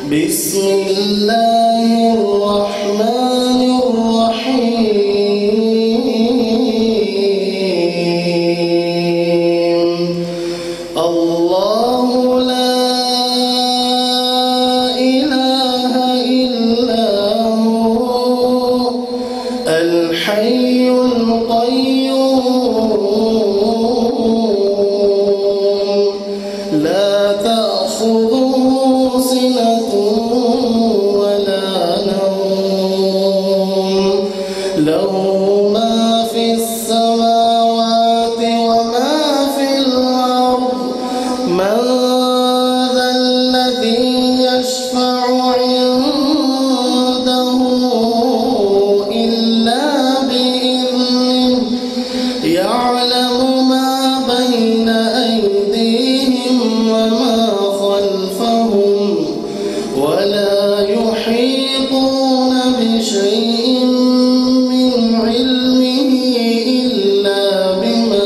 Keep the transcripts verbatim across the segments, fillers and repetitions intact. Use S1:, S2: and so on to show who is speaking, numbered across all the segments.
S1: بسم الله الرحمن الرحيم الله لا إله إلا هو الحي القيوم لا تأخذه سنة ولا نوم له ما في السماوات وما في الأرض من ذا الذي يشفع عنده إلا بإذنه يعلم ما بين أيديهم وما خلفهم ولا يحيطون بشيء من علمه إلا بما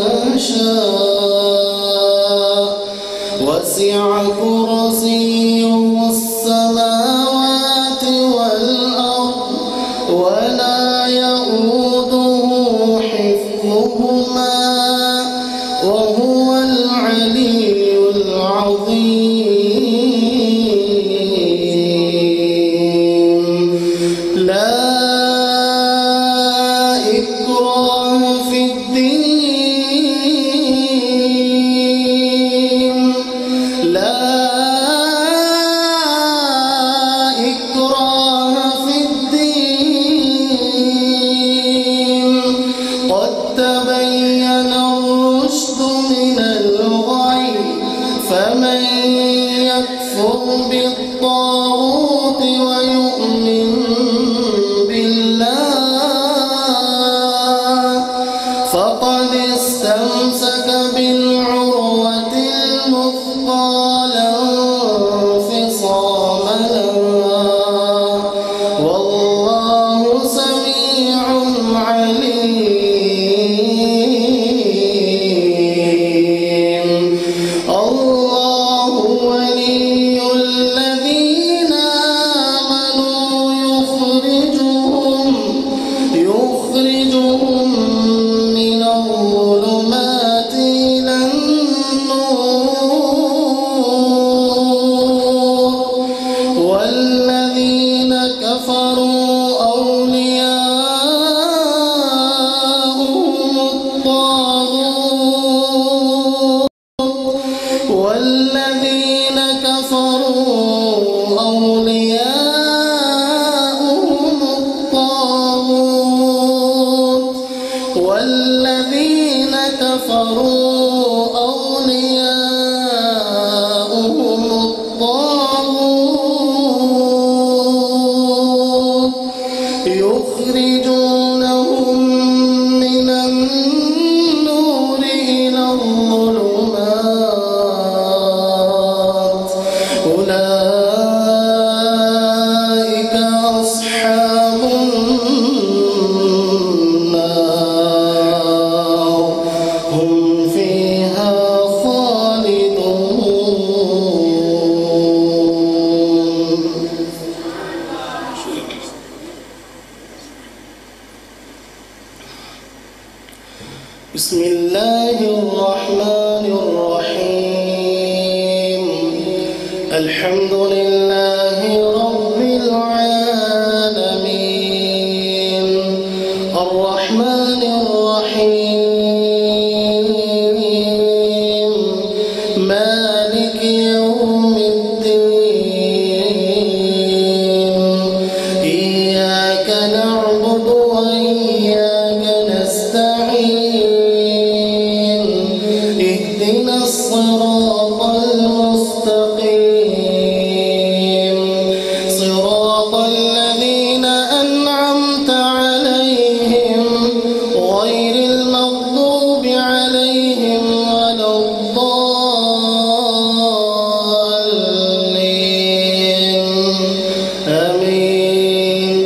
S1: شاء وسع كرسيه السماوات والأرض ولا يؤوده حفظهما وهو العلي العظيم لا إكراه في الدين لا إكراه في الدين قد تبين الرشد من الغي فمن يكفر بالطاغوت ويؤمن بالله فقد استمسك بالعروة الوثقى لا انفصام لها والله سميع عليم الله ولي الذين آمنوا يخرجهم يخرجهم من الظلمات إلى النور والذين كفروا أولياؤهم الطاغوت والذين كفروا أولياؤهم الطاغوت والذين كفروا أولياؤهم الطاغوت يخرجونهم من النور إلى الظلمات أولئك أصحاب النار هم فيها خالدون. بسم الله الرحمن الرحيم الحمد لله رب العالمين الرحمن الرحيم مالك يوم الدين إياك نعبد وإياك نستعين اهدنا الصراط المستقيم صراط الذين أنعمت عليهم غير المغضوب عليهم ولا الضالين آمين.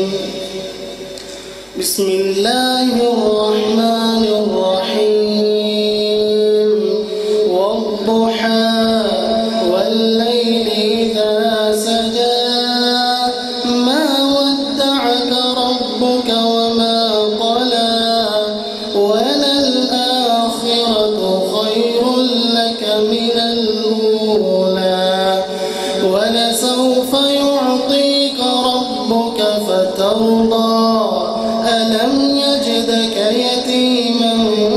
S1: بسم الله الرحمن الرحيم والضحى والليل إذا سجى ولسوف يعطيك ربك فترضى ألم يجدك يتيما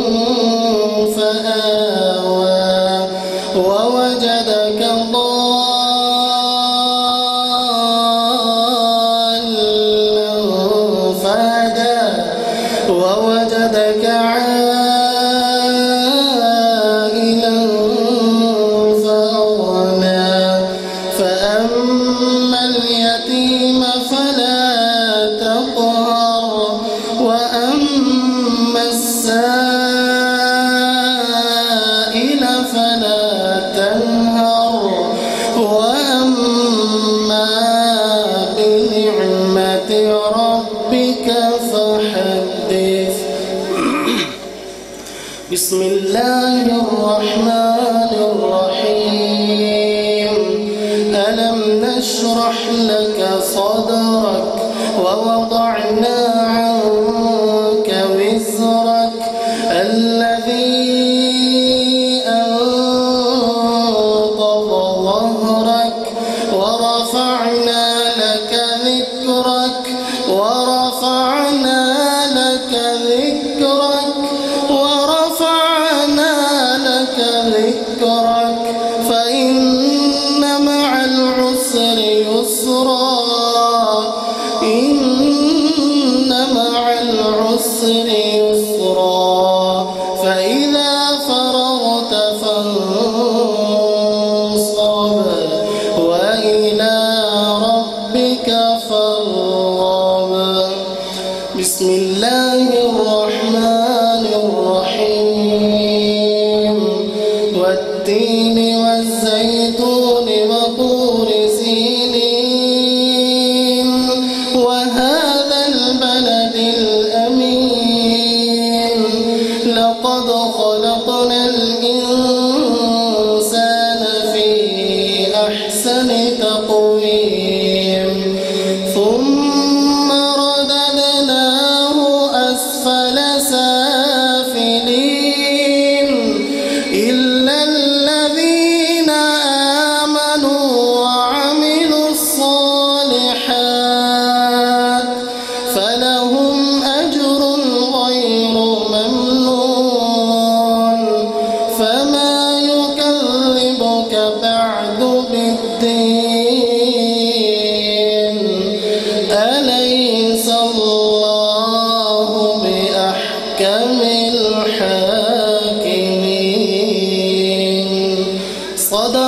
S1: فآوى ووجدك ضالا فهدى ووجدك عائلا فأغنى فأما اليتيم فلا تقهر وأما السائل فلا تنهر وأما بنعمة ربك فحدث. بسم الله الرحمن الرحيم. ألم نشرح لك صدرك ووضعنا عنك وزرك الذي أنقض ظهرك ورفعنا لك ذكرك ورفعنا لك ذكرك ورفعنا لك ذكرك فإن مع العسر يسرا إن مع العسر يسرا فإذا فرغت فانصب وإلى ربك فارغب. بسم الله الرحمن الرحيم. والتين والزيتون وطور سينين وهذا البلد الأمين لقد خلقنا الإنسان في أحسن تقويم ثم رددناه أسفل سافلين إلا الذين آمنوا وعملوا الصالحات فلهم أجر غير ممنون فما يكذبك بعد بالدين أليس الله بأحكم الحاكمين. صدق